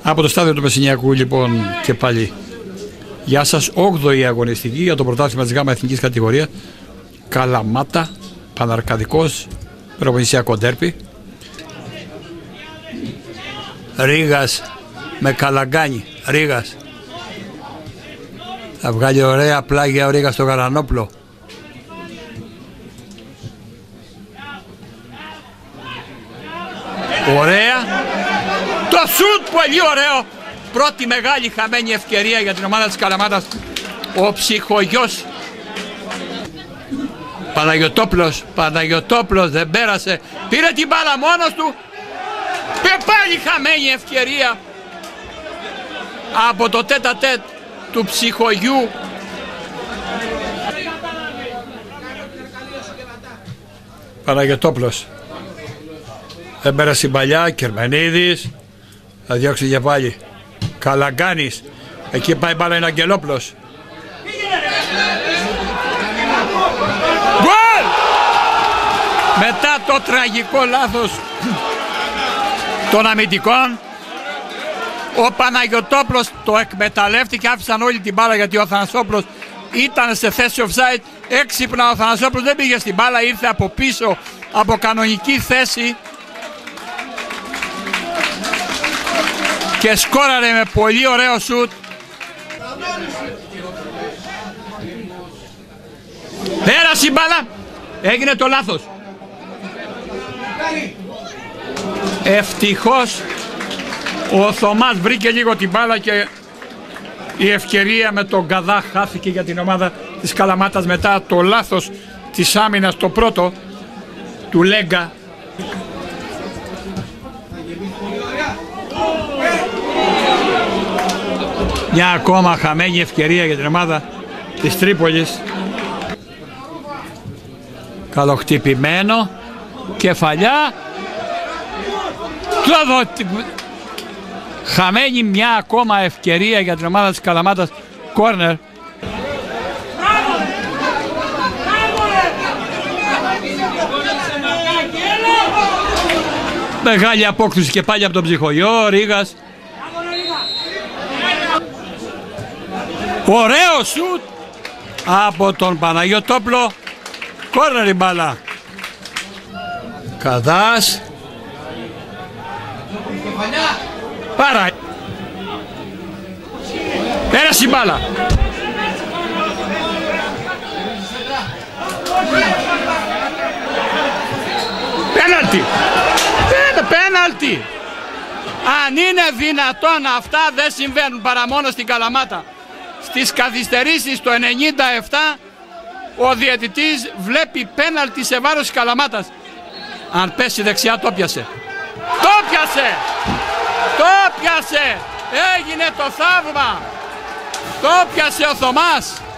Από το στάδιο του Μεσσηνιακού λοιπόν και πάλι γεια σας, 8η αγωνιστική για το πρωτάθλημα της ΓΑΜΑ εθνικής κατηγορίας. Καλαμάτα, Παναρκαδικός, Πελοποννησιακό ντέρπι. Ρήγας με Καλαγκάνη, Ρήγας. Θα βγάλει ωραία πλάγια ο Ρήγας στο Γαρανόπλο. Ωραία. Το σουτ πολύ ωραίο. Πρώτη μεγάλη χαμένη ευκαιρία για την ομάδα της Καλαμάτας. Ο ψυχογιός Παναγιωτόπουλος δεν πέρασε. Πήρε την μπάλα μόνος του. Πάλι χαμένη ευκαιρία από το τέτα-τέτ του ψυχογιού. Παναγιωτόπουλος δεν πέρασε η παλιά. Κερμενίδης θα διώξει για πάλι. Καλαγκάνης, εκεί πάει μπάλα, είναι Αγγελόπουλος. Γκολ! Μετά το τραγικό λάθος των αμυντικών, ο Παναγιωτόπουλος το εκμεταλλεύτηκε, άφησαν όλη την μπάλα γιατί ο Αθανασόπουλος ήταν σε θέση offside. Έξυπνα ο Αθανασόπουλος δεν πήγε στην μπάλα, ήρθε από πίσω από κανονική θέση και σκόραρε με πολύ ωραίο σουτ. Πέρασε η μπάλα, έγινε το λάθος. Ευτυχώς ο Θωμάς βρήκε λίγο την μπάλα και η ευκαιρία με τον Γκαδά χάθηκε για την ομάδα της Καλαμάτας μετά το λάθος της άμυνας, το πρώτο του Λέγκα. Μια ακόμα χαμένη ευκαιρία για την ομάδα της Τρίπολης. Καλοχτυπημένο, κεφαλιά. Χαμένη μια ακόμα ευκαιρία για την ομάδα της Καλαμάτας. Κόρνερ. Μεγάλη απόκριση και πάλι από τον ψυχογιό. Ρήγας. Ωραίο σουτ από τον Παναγιωτόπουλο. Κόρνερ η μπάλα. Καδάς. Πάρα. Πέρασε η μπάλα. Πέναλτι. Πέναλτι. Αν είναι δυνατόν, αυτά δεν συμβαίνουν παρά μόνο στην Καλαμάτα. Στις καθυστερήσεις το 97 ο διαιτητής βλέπει πέναλτι σε βάρος της Καλαμάτας. Αν πέσει δεξιά το πιάσε. Το πιάσε! Το πιάσε! Έγινε το θαύμα! Το πιάσε ο Θωμάς!